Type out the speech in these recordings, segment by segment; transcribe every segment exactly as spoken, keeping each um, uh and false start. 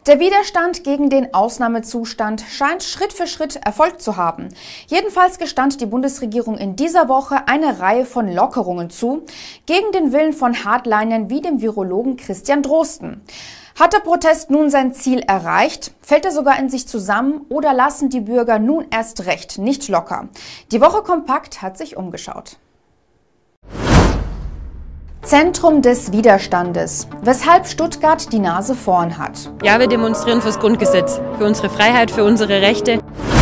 Der Widerstand gegen den Ausnahmezustand scheint Schritt für Schritt Erfolg zu haben. Jedenfalls gestand die Bundesregierung in dieser Woche eine Reihe von Lockerungen zu, gegen den Willen von Hardlinern wie dem Virologen Christian Drosten. Hat der Protest nun sein Ziel erreicht? Fällt er sogar in sich zusammen oder lassen die Bürger nun erst recht nicht locker? Die Woche Kompakt hat sich umgeschaut. Zentrum des Widerstandes. Weshalb Stuttgart die Nase vorn hat. Ja, wir demonstrieren fürs Grundgesetz, für unsere Freiheit, für unsere Rechte.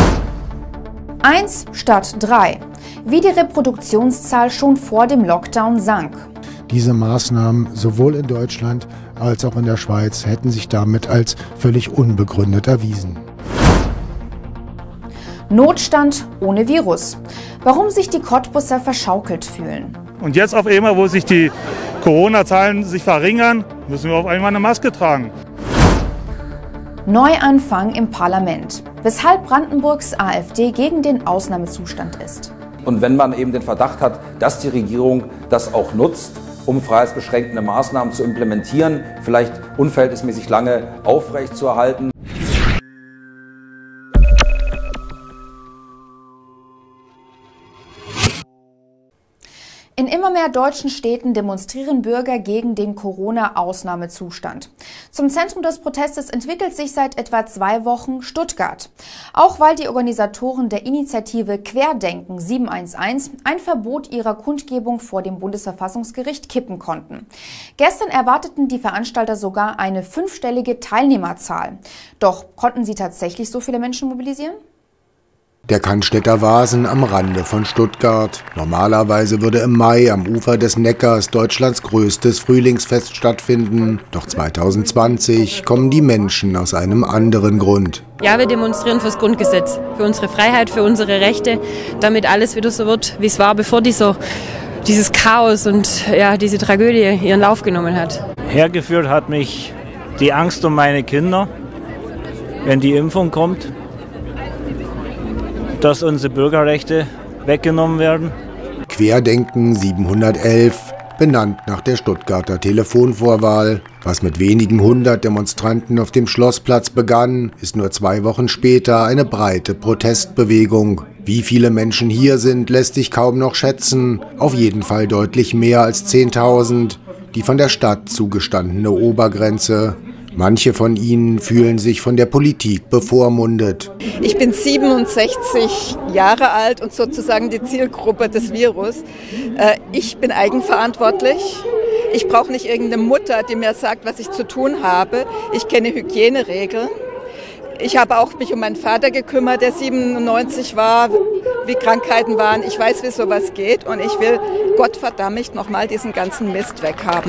Eins statt drei. Wie die Reproduktionszahl schon vor dem Lockdown sank. Diese Maßnahmen sowohl in Deutschland als auch in der Schweiz hätten sich damit als völlig unbegründet erwiesen. Notstand ohne Virus. Warum sich die Cottbusser verschaukelt fühlen. Und jetzt auf einmal, wo sich die Corona-Zahlen sich verringern, müssen wir auf einmal eine Maske tragen. Neuanfang im Parlament. Weshalb Brandenburgs AfD gegen den Ausnahmezustand ist. Und wenn man eben den Verdacht hat, dass die Regierung das auch nutzt, um freiheitsbeschränkende Maßnahmen zu implementieren, vielleicht unverhältnismäßig lange aufrechtzuerhalten. In immer mehr deutschen Städten demonstrieren Bürger gegen den Corona-Ausnahmezustand. Zum Zentrum des Protestes entwickelt sich seit etwa zwei Wochen Stuttgart. Auch weil die Organisatoren der Initiative Querdenken sieben eins eins ein Verbot ihrer Kundgebung vor dem Bundesverfassungsgericht kippen konnten. Gestern erwarteten die Veranstalter sogar eine fünfstellige Teilnehmerzahl. Doch konnten sie tatsächlich so viele Menschen mobilisieren? Der Cannstätter Wasen am Rande von Stuttgart. Normalerweise würde im Mai am Ufer des Neckars Deutschlands größtes Frühlingsfest stattfinden. Doch zwanzig zwanzig kommen die Menschen aus einem anderen Grund. Ja, wir demonstrieren fürs Grundgesetz, für unsere Freiheit, für unsere Rechte, damit alles wieder so wird, wie es war, bevor dieser, dieses Chaos und ja, diese Tragödie ihren Lauf genommen hat. Hergeführt hat mich die Angst um meine Kinder, wenn die Impfung kommt, dass unsere Bürgerrechte weggenommen werden. Querdenken siebenhundertelf, benannt nach der Stuttgarter Telefonvorwahl. Was mit wenigen hundert Demonstranten auf dem Schlossplatz begann, ist nur zwei Wochen später eine breite Protestbewegung. Wie viele Menschen hier sind, lässt sich kaum noch schätzen. Auf jeden Fall deutlich mehr als zehntausend, die von der Stadt zugestandene Obergrenze. Manche von ihnen fühlen sich von der Politik bevormundet. Ich bin siebenundsechzig Jahre alt und sozusagen die Zielgruppe des Virus. Ich bin eigenverantwortlich. Ich brauche nicht irgendeine Mutter, die mir sagt, was ich zu tun habe. Ich kenne Hygieneregeln. Ich habe auch mich um meinen Vater gekümmert, der siebenundneunzig war, wie Krankheiten waren. Ich weiß, wie sowas geht und ich will Gottverdammt nochmal diesen ganzen Mist weghaben.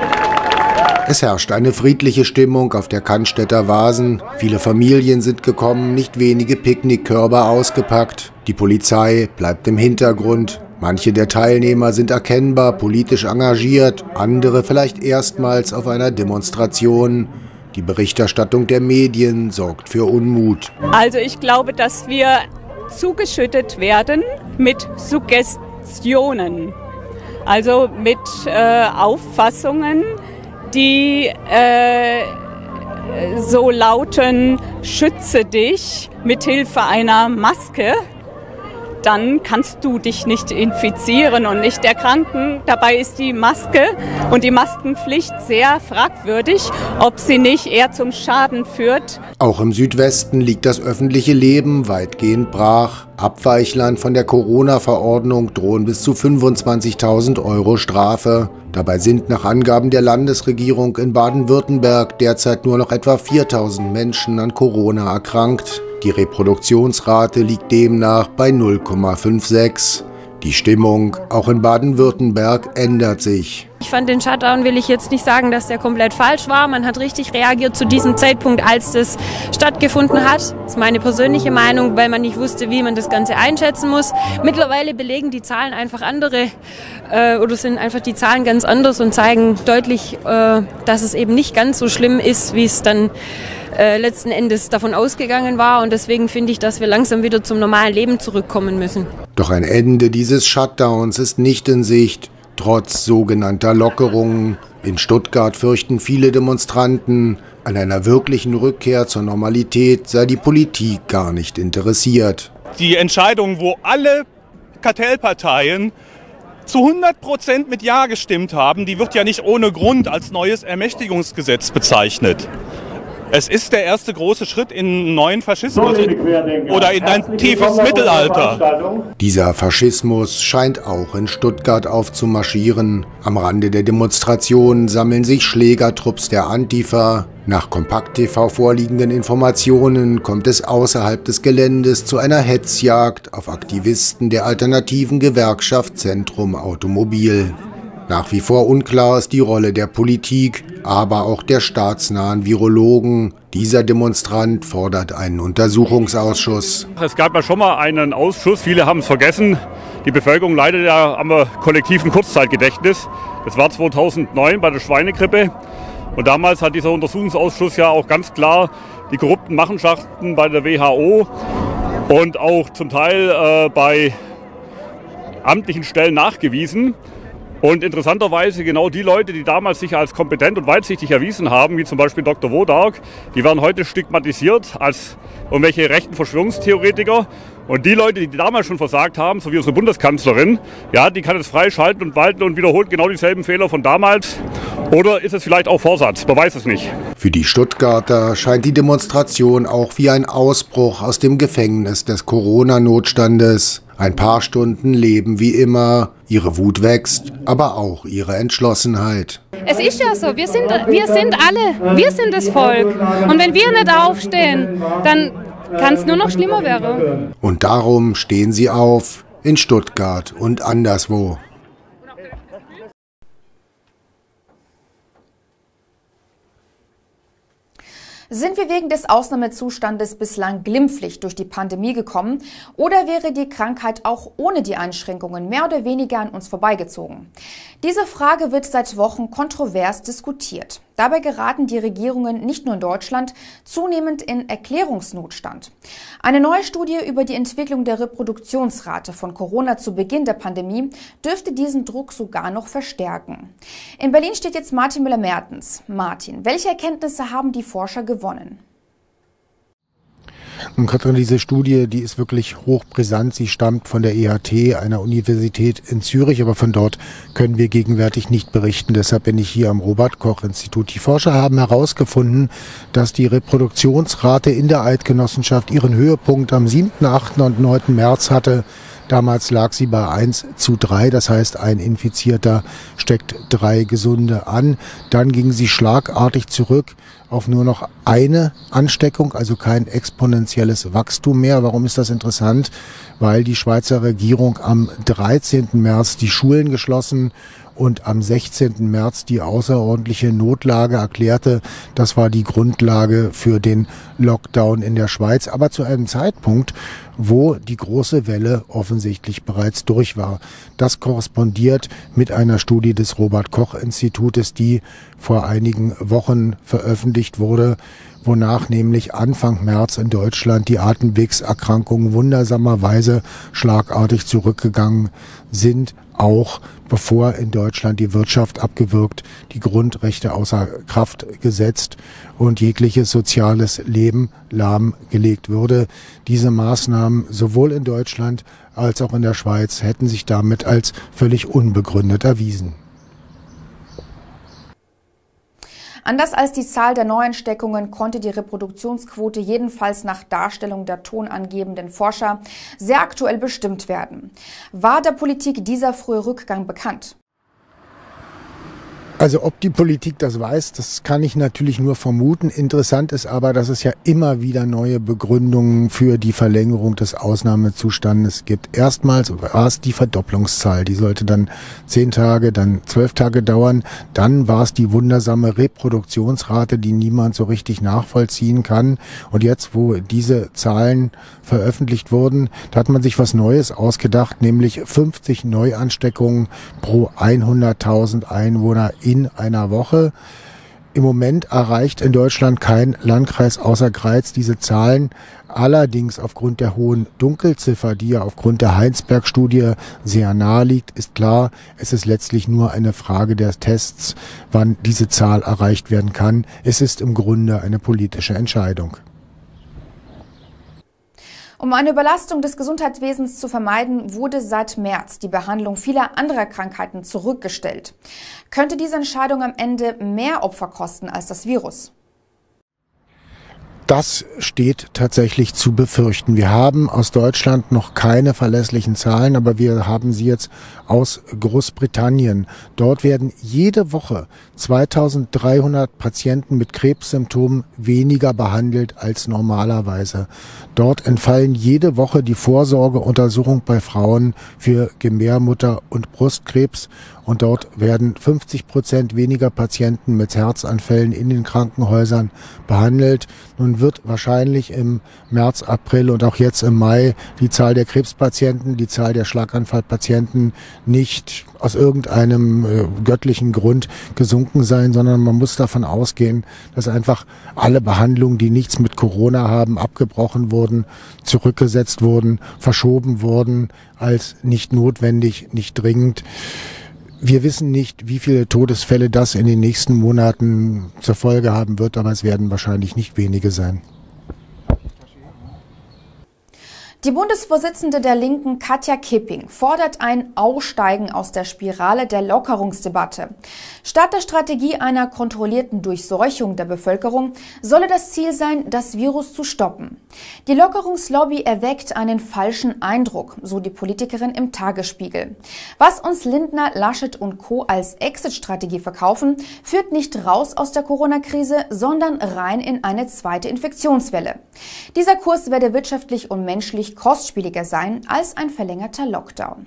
Es herrscht eine friedliche Stimmung auf der Cannstätter Wasen. Viele Familien sind gekommen, nicht wenige Picknickkörbe ausgepackt. Die Polizei bleibt im Hintergrund. Manche der Teilnehmer sind erkennbar politisch engagiert, andere vielleicht erstmals auf einer Demonstration. Die Berichterstattung der Medien sorgt für Unmut. Also ich glaube, dass wir zugeschüttet werden mit Suggestionen, also mit äh, Auffassungen, die äh, so lauten: Schütze dich mit Hilfe einer Maske, dann kannst du dich nicht infizieren und nicht erkranken. Dabei ist die Maske und die Maskenpflicht sehr fragwürdig, ob sie nicht eher zum Schaden führt. Auch im Südwesten liegt das öffentliche Leben weitgehend brach. Abweichlern von der Corona-Verordnung drohen bis zu fünfundzwanzigtausend Euro Strafe. Dabei sind nach Angaben der Landesregierung in Baden-Württemberg derzeit nur noch etwa viertausend Menschen an Corona erkrankt. Die Reproduktionsrate liegt demnach bei null Komma sechsundfünfzig. Die Stimmung, auch in Baden-Württemberg, ändert sich. Ich fand den Shutdown, will ich jetzt nicht sagen, dass der komplett falsch war. Man hat richtig reagiert zu diesem Zeitpunkt, als das stattgefunden hat. Das ist meine persönliche Meinung, weil man nicht wusste, wie man das Ganze einschätzen muss. Mittlerweile belegen die Zahlen einfach andere äh, oder sind einfach die Zahlen ganz anders und zeigen deutlich, äh, dass es eben nicht ganz so schlimm ist, wie es dann äh, letzten Endes davon ausgegangen war. Und deswegen finde ich, dass wir langsam wieder zum normalen Leben zurückkommen müssen. Doch ein Ende dieses Shutdowns ist nicht in Sicht. Trotz sogenannter Lockerungen. In Stuttgart fürchten viele Demonstranten, An einer wirklichen Rückkehr zur Normalität sei die Politik gar nicht interessiert. Die Entscheidung, wo alle Kartellparteien zu hundert Prozent mit Ja gestimmt haben, die wird ja nicht ohne Grund als neues Ermächtigungsgesetz bezeichnet. Es ist der erste große Schritt in einen neuen Faschismus oder in ein tiefes Mittelalter. Dieser Faschismus scheint auch in Stuttgart aufzumarschieren. Am Rande der Demonstration sammeln sich Schlägertrupps der Antifa. Nach Kompakt T V vorliegenden Informationen kommt es außerhalb des Geländes zu einer Hetzjagd auf Aktivisten der alternativen Gewerkschaft Zentrum Automobil. Nach wie vor unklar ist die Rolle der Politik, aber auch der staatsnahen Virologen. Dieser Demonstrant fordert einen Untersuchungsausschuss. Es gab ja schon mal einen Ausschuss, viele haben es vergessen. Die Bevölkerung leidet ja am kollektiven Kurzzeitgedächtnis. Das war zweitausendneun bei der Schweinegrippe. Und damals hat dieser Untersuchungsausschuss ja auch ganz klar die korrupten Machenschaften bei der W H O und auch zum Teil äh, bei amtlichen Stellen nachgewiesen. Und interessanterweise genau die Leute, die damals sich als kompetent und weitsichtig erwiesen haben, wie zum Beispiel Doktor Wodarg, die werden heute stigmatisiert als irgendwelche rechten Verschwörungstheoretiker. Und die Leute, die damals schon versagt haben, so wie unsere Bundeskanzlerin, ja, die kann jetzt frei schalten und walten und wiederholt genau dieselben Fehler von damals. Oder ist es vielleicht auch Vorsatz? Man weiß es nicht. Für die Stuttgarter scheint die Demonstration auch wie ein Ausbruch aus dem Gefängnis des Corona-Notstandes. Ein paar Stunden leben wie immer. Ihre Wut wächst, aber auch ihre Entschlossenheit. Es ist ja so, wir sind, wir sind alle, wir sind das Volk. Und wenn wir nicht aufstehen, dann kann es nur noch schlimmer werden. Und darum stehen sie auf, in Stuttgart und anderswo. Sind wir wegen des Ausnahmezustandes bislang glimpflich durch die Pandemie gekommen oder wäre die Krankheit auch ohne die Einschränkungen mehr oder weniger an uns vorbeigezogen? Diese Frage wird seit Wochen kontrovers diskutiert. Dabei geraten die Regierungen nicht nur in Deutschland zunehmend in Erklärungsnotstand. Eine neue Studie über die Entwicklung der Reproduktionsrate von Corona zu Beginn der Pandemie dürfte diesen Druck sogar noch verstärken. In Berlin steht jetzt Martin Müller-Mertens. Martin, welche Erkenntnisse haben die Forscher gewonnen? Und Katrin, diese Studie, die ist wirklich hochbrisant. Sie stammt von der E H T, einer Universität in Zürich, aber von dort können wir gegenwärtig nicht berichten. Deshalb bin ich hier am Robert-Koch-Institut. Die Forscher haben herausgefunden, dass die Reproduktionsrate in der Eidgenossenschaft ihren Höhepunkt am siebten, achten und neunten März hatte. Damals lag sie bei eins zu drei, das heißt, ein Infizierter steckt drei Gesunde an. Dann ging sie schlagartig zurück auf nur noch eine Ansteckung, also kein exponentielles Wachstum mehr. Warum ist das interessant? Weil die Schweizer Regierung am dreizehnten März die Schulen geschlossen und am sechzehnten März die außerordentliche Notlage erklärte. Das war die Grundlage für den Lockdown in der Schweiz, aber zu einem Zeitpunkt, wo die große Welle offensichtlich bereits durch war. Das korrespondiert mit einer Studie des Robert-Koch-Institutes, die vor einigen Wochen veröffentlicht wurde, wonach nämlich Anfang März in Deutschland die Atemwegserkrankungen wundersamerweise schlagartig zurückgegangen sind, auch bevor in Deutschland die Wirtschaft abgewürgt, die Grundrechte außer Kraft gesetzt und jegliches soziales Leben lahmgelegt würde. Diese Maßnahmen sowohl in Deutschland als auch in der Schweiz hätten sich damit als völlig unbegründet erwiesen. Anders als die Zahl der Neuansteckungen konnte die Reproduktionsquote jedenfalls nach Darstellung der tonangebenden Forscher sehr aktuell bestimmt werden. War der Politik dieser frühe Rückgang bekannt? Also ob die Politik das weiß, das kann ich natürlich nur vermuten. Interessant ist aber, dass es ja immer wieder neue Begründungen für die Verlängerung des Ausnahmezustandes gibt. Erstmals war es die Verdopplungszahl. Die sollte dann zehn Tage, dann zwölf Tage dauern. Dann war es die wundersame Reproduktionsrate, die niemand so richtig nachvollziehen kann. Und jetzt, wo diese Zahlen veröffentlicht wurden, da hat man sich was Neues ausgedacht, nämlich fünfzig Neuansteckungen pro hunderttausend Einwohner in einer Woche. Im Moment erreicht in Deutschland kein Landkreis außer Greiz diese Zahlen. Allerdings aufgrund der hohen Dunkelziffer, die ja aufgrund der Heinsberg-Studie sehr nahe liegt, ist klar, es ist letztlich nur eine Frage der Tests, wann diese Zahl erreicht werden kann. Es ist im Grunde eine politische Entscheidung. Um eine Überlastung des Gesundheitswesens zu vermeiden, wurde seit März die Behandlung vieler anderer Krankheiten zurückgestellt. Könnte diese Entscheidung am Ende mehr Opfer kosten als das Virus? Das steht tatsächlich zu befürchten. Wir haben aus Deutschland noch keine verlässlichen Zahlen, aber wir haben sie jetzt aus Großbritannien. Dort werden jede Woche zweitausenddreihundert Patienten mit Krebssymptomen weniger behandelt als normalerweise. Dort entfallen jede Woche die Vorsorgeuntersuchung bei Frauen für Gebärmutter- und Brustkrebs. Und dort werden fünfzig Prozent weniger Patienten mit Herzanfällen in den Krankenhäusern behandelt. Nun wird wahrscheinlich im März, April und auch jetzt im Mai die Zahl der Krebspatienten, die Zahl der Schlaganfallpatienten nicht aus irgendeinem äh, göttlichen Grund gesunken sein, sondern man muss davon ausgehen, dass einfach alle Behandlungen, die nichts mit Corona haben, abgebrochen wurden, zurückgesetzt wurden, verschoben wurden, als nicht notwendig, nicht dringend. Wir wissen nicht, wie viele Todesfälle das in den nächsten Monaten zur Folge haben wird, aber es werden wahrscheinlich nicht wenige sein. Die Bundesvorsitzende der Linken, Katja Kipping, fordert ein Aussteigen aus der Spirale der Lockerungsdebatte. Statt der Strategie einer kontrollierten Durchseuchung der Bevölkerung solle das Ziel sein, das Virus zu stoppen. Die Lockerungslobby erweckt einen falschen Eindruck, so die Politikerin im Tagesspiegel. Was uns Lindner, Laschet und Co. als Exit-Strategie verkaufen, führt nicht raus aus der Corona-Krise, sondern rein in eine zweite Infektionswelle. Dieser Kurs werde wirtschaftlich und menschlich kostspieliger sein als ein verlängerter Lockdown.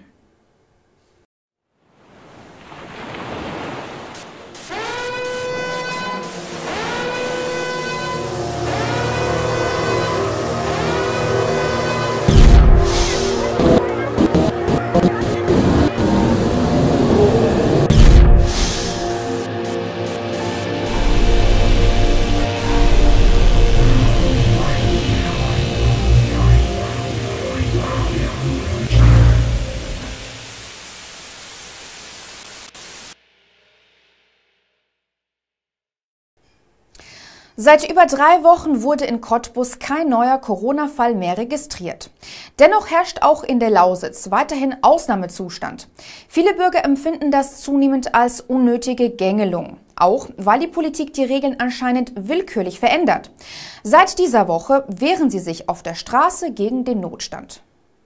Seit über drei Wochen wurde in Cottbus kein neuer Corona-Fall mehr registriert. Dennoch herrscht auch in der Lausitz weiterhin Ausnahmezustand. Viele Bürger empfinden das zunehmend als unnötige Gängelung, auch weil die Politik die Regeln anscheinend willkürlich verändert. Seit dieser Woche wehren sie sich auf der Straße gegen den Notstand.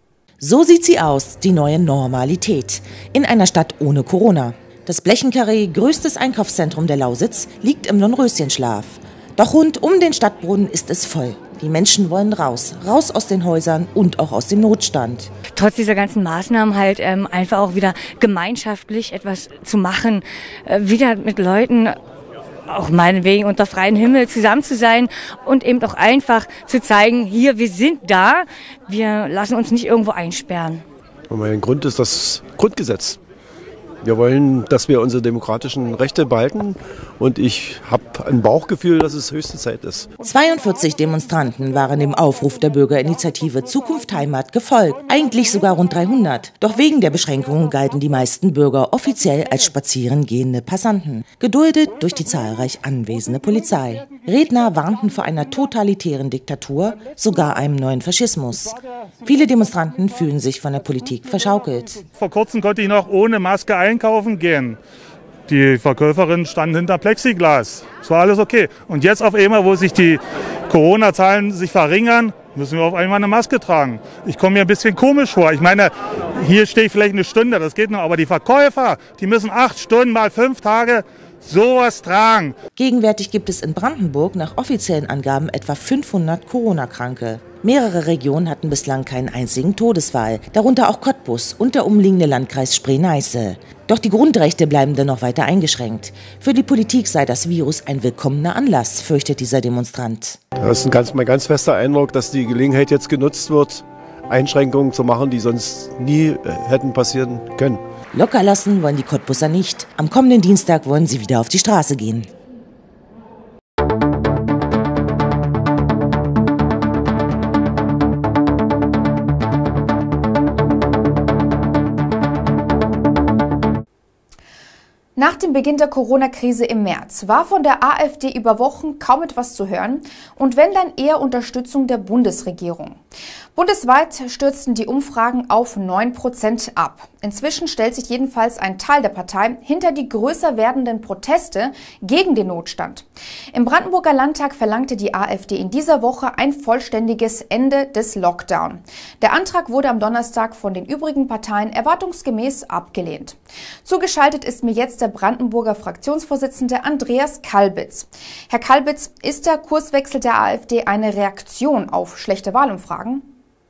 So sieht sie aus, die neue Normalität, in einer Stadt ohne Corona. Das Blechenkarree, größtes Einkaufszentrum der Lausitz, liegt im Dornröschenschlaf. Doch rund um den Stadtbrunnen ist es voll. Die Menschen wollen raus, raus aus den Häusern und auch aus dem Notstand. Trotz dieser ganzen Maßnahmen halt ähm, einfach auch wieder gemeinschaftlich etwas zu machen, äh, wieder mit Leuten, auch meinetwegen unter freiem Himmel zusammen zu sein und eben auch einfach zu zeigen, hier, wir sind da, wir lassen uns nicht irgendwo einsperren. Und mein Grund ist das Grundgesetz. Wir wollen, dass wir unsere demokratischen Rechte behalten und ich habe ein Bauchgefühl, dass es höchste Zeit ist. zweiundvierzig Demonstranten waren dem Aufruf der Bürgerinitiative Zukunft Heimat gefolgt, eigentlich sogar rund dreihundert. Doch wegen der Beschränkungen galten die meisten Bürger offiziell als spazierengehende Passanten, geduldet durch die zahlreich anwesende Polizei. Redner warnten vor einer totalitären Diktatur, sogar einem neuen Faschismus. Viele Demonstranten fühlen sich von der Politik verschaukelt. Vor kurzem konnte ich noch ohne Maske einkaufen gehen. Die Verkäuferinnen standen hinter Plexiglas. Es war alles okay. Und jetzt auf einmal, wo sich die Corona-Zahlen sich verringern, müssen wir auf einmal eine Maske tragen. Ich komme mir ein bisschen komisch vor. Ich meine, hier stehe ich vielleicht eine Stunde, das geht noch. Aber die Verkäufer, die müssen acht Stunden mal fünf Tage sowas tragen. Gegenwärtig gibt es in Brandenburg nach offiziellen Angaben etwa fünfhundert Corona-Kranke. Mehrere Regionen hatten bislang keinen einzigen Todesfall, darunter auch Cottbus und der umliegende Landkreis Spree-Neiße. Doch die Grundrechte bleiben dennoch weiter eingeschränkt. Für die Politik sei das Virus ein willkommener Anlass, fürchtet dieser Demonstrant. Das ist ein ganz, mein ganz fester Eindruck, dass die Gelegenheit jetzt genutzt wird, Einschränkungen zu machen, die sonst nie hätten passieren können. Locker lassen wollen die Cottbuser nicht. Am kommenden Dienstag wollen sie wieder auf die Straße gehen. Nach dem Beginn der Corona-Krise im März war von der AfD über Wochen kaum etwas zu hören und wenn dann eher Unterstützung der Bundesregierung. Bundesweit stürzten die Umfragen auf neun Prozent ab. Inzwischen stellt sich jedenfalls ein Teil der Partei hinter die größer werdenden Proteste gegen den Notstand. Im Brandenburger Landtag verlangte die AfD in dieser Woche ein vollständiges Ende des Lockdown. Der Antrag wurde am Donnerstag von den übrigen Parteien erwartungsgemäß abgelehnt. Zugeschaltet ist mir jetzt der Brandenburger Fraktionsvorsitzende Andreas Kalbitz. Herr Kalbitz, ist der Kurswechsel der AfD eine Reaktion auf schlechte Wahlumfragen?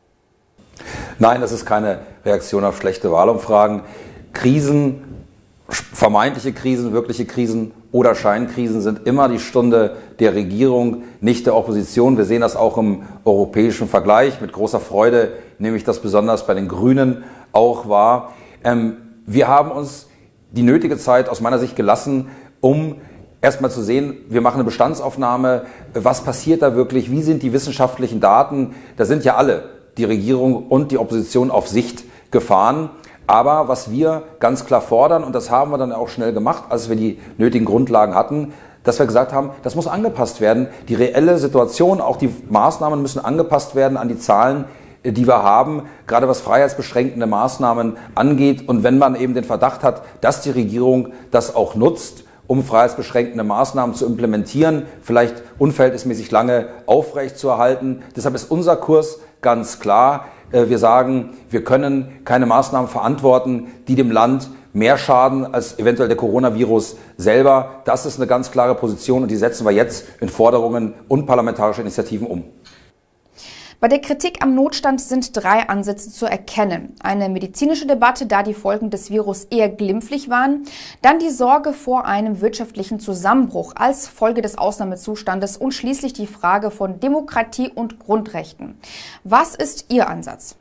Nein, das ist keine Reaktion auf schlechte Wahlumfragen. Krisen, vermeintliche Krisen, wirkliche Krisen oder Scheinkrisen sind immer die Stunde der Regierung, nicht der Opposition. Wir sehen das auch im europäischen Vergleich. Mit großer Freude nehme ich das besonders bei den Grünen auch wahr. Ähm, wir haben uns die nötige Zeit aus meiner Sicht gelassen, um erstmal zu sehen, wir machen eine Bestandsaufnahme, was passiert da wirklich, wie sind die wissenschaftlichen Daten. Da sind ja alle, die Regierung und die Opposition, auf Sicht gefahren. Aber was wir ganz klar fordern, und das haben wir dann auch schnell gemacht, als wir die nötigen Grundlagen hatten, dass wir gesagt haben, das muss angepasst werden. Die reelle Situation, auch die Maßnahmen müssen angepasst werden an die Zahlen, die wir haben, gerade was freiheitsbeschränkende Maßnahmen angeht. Und wenn man eben den Verdacht hat, dass die Regierung das auch nutzt, um freiheitsbeschränkende Maßnahmen zu implementieren, vielleicht unverhältnismäßig lange aufrechtzuerhalten. Deshalb ist unser Kurs ganz klar. Wir sagen, wir können keine Maßnahmen verantworten, die dem Land mehr schaden als eventuell der Coronavirus selber. Das ist eine ganz klare Position und die setzen wir jetzt in Forderungen und parlamentarische Initiativen um. Bei der Kritik am Notstand sind drei Ansätze zu erkennen. Eine medizinische Debatte, da die Folgen des Virus eher glimpflich waren. Dann die Sorge vor einem wirtschaftlichen Zusammenbruch als Folge des Ausnahmezustandes und schließlich die Frage von Demokratie und Grundrechten. Was ist Ihr Ansatz?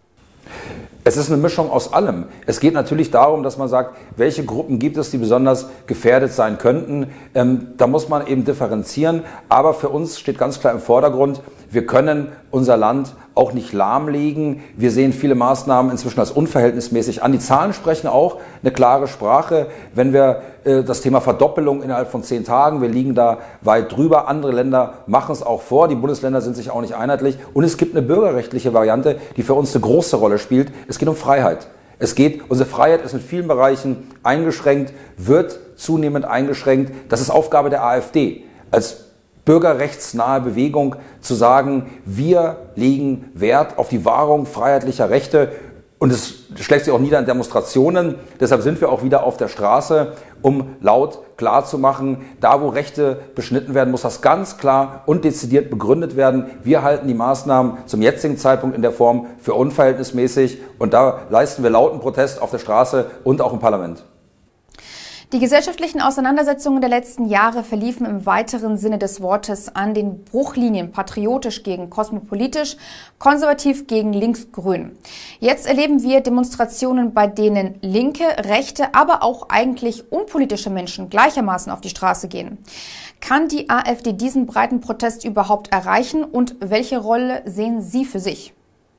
Es ist eine Mischung aus allem. Es geht natürlich darum, dass man sagt, welche Gruppen gibt es, die besonders gefährdet sein könnten. Ähm, da muss man eben differenzieren. Aber für uns steht ganz klar im Vordergrund, wir können unser Land auch nicht lahmlegen. Wir sehen viele Maßnahmen inzwischen als unverhältnismäßig an. Die Zahlen sprechen auch eine klare Sprache. Wenn wir äh, das Thema Verdoppelung innerhalb von zehn Tagen, wir liegen da weit drüber. Andere Länder machen es auch vor. Die Bundesländer sind sich auch nicht einheitlich. Und es gibt eine bürgerrechtliche Variante, die für uns eine große Rolle spielt. Es geht um Freiheit. Es geht, unsere Freiheit ist in vielen Bereichen eingeschränkt, wird zunehmend eingeschränkt. Das ist Aufgabe der AfD. Als bürgerrechtsnahe Bewegung zu sagen, wir legen Wert auf die Wahrung freiheitlicher Rechte und es schlägt sich auch nieder in Demonstrationen. Deshalb sind wir auch wieder auf der Straße, um laut klarzumachen, da wo Rechte beschnitten werden, muss das ganz klar und dezidiert begründet werden. Wir halten die Maßnahmen zum jetzigen Zeitpunkt in der Form für unverhältnismäßig und da leisten wir lauten Protest auf der Straße und auch im Parlament. Die gesellschaftlichen Auseinandersetzungen der letzten Jahre verliefen im weiteren Sinne des Wortes an den Bruchlinien patriotisch gegen kosmopolitisch, konservativ gegen linksgrün. Jetzt erleben wir Demonstrationen, bei denen linke, rechte, aber auch eigentlich unpolitische Menschen gleichermaßen auf die Straße gehen. Kann die AfD diesen breiten Protest überhaupt erreichen und welche Rolle sehen Sie für sich?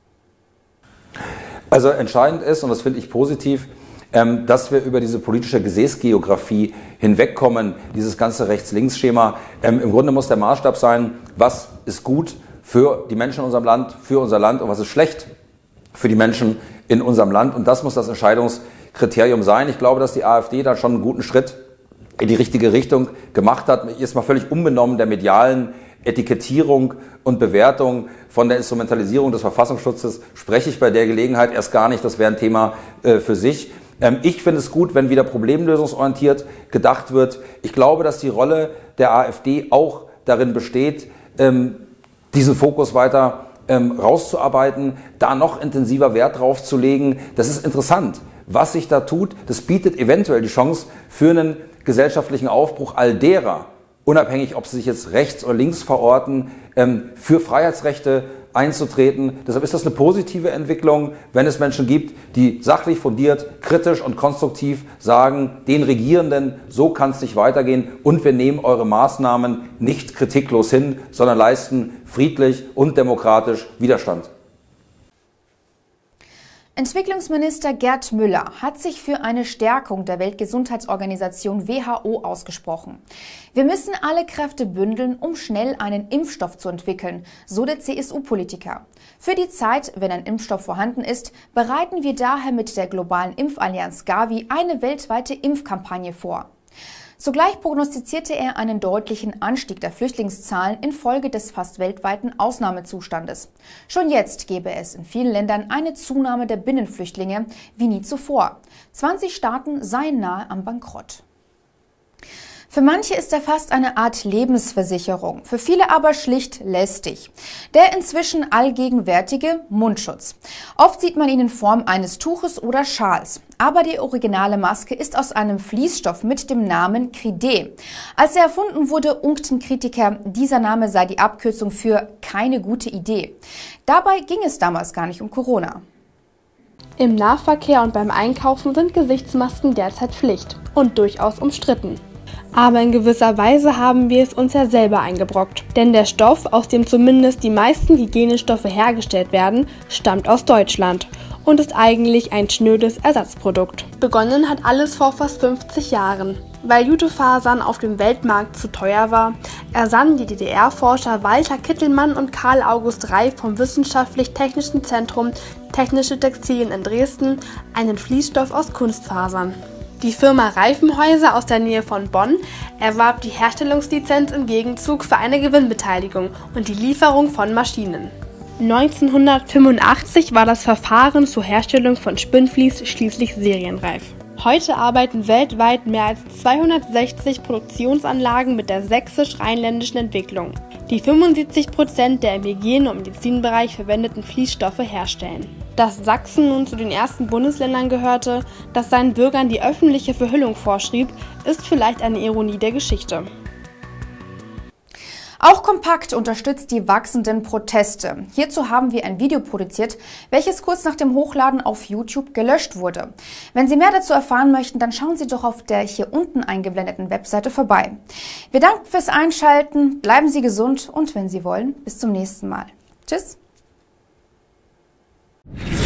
Also entscheidend ist, und das finde ich positiv, dass wir über diese politische Gesäßgeografie hinwegkommen, dieses ganze Rechts-Links-Schema. Im Grunde muss der Maßstab sein, was ist gut für die Menschen in unserem Land, für unser Land und was ist schlecht für die Menschen in unserem Land. Und das muss das Entscheidungskriterium sein. Ich glaube, dass die AfD da schon einen guten Schritt in die richtige Richtung gemacht hat. Jetzt mal völlig unbenommen der medialen Etikettierung und Bewertung von der Instrumentalisierung des Verfassungsschutzes spreche ich bei der Gelegenheit erst gar nicht. Das wäre ein Thema äh, für sich. Ich finde es gut, wenn wieder problemlösungsorientiert gedacht wird. Ich glaube, dass die Rolle der AfD auch darin besteht, diesen Fokus weiter rauszuarbeiten, da noch intensiver Wert drauf zu legen. Das ist interessant, was sich da tut. Das bietet eventuell die Chance für einen gesellschaftlichen Aufbruch all derer, unabhängig, ob sie sich jetzt rechts oder links verorten, für Freiheitsrechte einzutreten. Deshalb ist das eine positive Entwicklung, wenn es Menschen gibt, die sachlich fundiert, kritisch und konstruktiv sagen, den Regierenden, so kann es nicht weitergehen und wir nehmen eure Maßnahmen nicht kritiklos hin, sondern leisten friedlich und demokratisch Widerstand. Entwicklungsminister Gerd Müller hat sich für eine Stärkung der Weltgesundheitsorganisation W H O ausgesprochen. Wir müssen alle Kräfte bündeln, um schnell einen Impfstoff zu entwickeln, so der C S U-Politiker. Für die Zeit, wenn ein Impfstoff vorhanden ist, bereiten wir daher mit der globalen Impfallianz Gavi eine weltweite Impfkampagne vor. Zugleich prognostizierte er einen deutlichen Anstieg der Flüchtlingszahlen infolge des fast weltweiten Ausnahmezustandes. Schon jetzt gebe es in vielen Ländern eine Zunahme der Binnenflüchtlinge wie nie zuvor. zwanzig Staaten seien nahe am Bankrott. Für manche ist er fast eine Art Lebensversicherung, für viele aber schlicht lästig. Der inzwischen allgegenwärtige Mundschutz. Oft sieht man ihn in Form eines Tuches oder Schals. Aber die originale Maske ist aus einem Fließstoff mit dem Namen Cride. Als er erfunden wurde, unkten Kritiker, dieser Name sei die Abkürzung für keine gute Idee. Dabei ging es damals gar nicht um Corona. Im Nahverkehr und beim Einkaufen sind Gesichtsmasken derzeit Pflicht und durchaus umstritten. Aber in gewisser Weise haben wir es uns ja selber eingebrockt. Denn der Stoff, aus dem zumindest die meisten Hygienestoffe hergestellt werden, stammt aus Deutschland und ist eigentlich ein schnödes Ersatzprodukt. Begonnen hat alles vor fast fünfzig Jahren. Weil Jutefasern auf dem Weltmarkt zu teuer war, ersannen die D D R-Forscher Walter Kittelmann und Karl August Reif vom Wissenschaftlich-Technischen Zentrum Technische Textilien in Dresden einen Fließstoff aus Kunstfasern. Die Firma Reifenhäuser aus der Nähe von Bonn erwarb die Herstellungslizenz im Gegenzug für eine Gewinnbeteiligung und die Lieferung von Maschinen. neunzehnhundertfünfundachtzig war das Verfahren zur Herstellung von Spinnvlies schließlich serienreif. Heute arbeiten weltweit mehr als zweihundertsechzig Produktionsanlagen mit der sächsisch-rheinländischen Entwicklung, die fünfundsiebzig Prozent der im Hygiene- und Medizinbereich verwendeten Fließstoffe herstellen. Dass Sachsen nun zu den ersten Bundesländern gehörte, das seinen Bürgern die öffentliche Verhüllung vorschrieb, ist vielleicht eine Ironie der Geschichte. Auch Kompakt unterstützt die wachsenden Proteste. Hierzu haben wir ein Video produziert, welches kurz nach dem Hochladen auf YouTube gelöscht wurde. Wenn Sie mehr dazu erfahren möchten, dann schauen Sie doch auf der hier unten eingeblendeten Webseite vorbei. Wir danken fürs Einschalten, bleiben Sie gesund und wenn Sie wollen, bis zum nächsten Mal. Tschüss!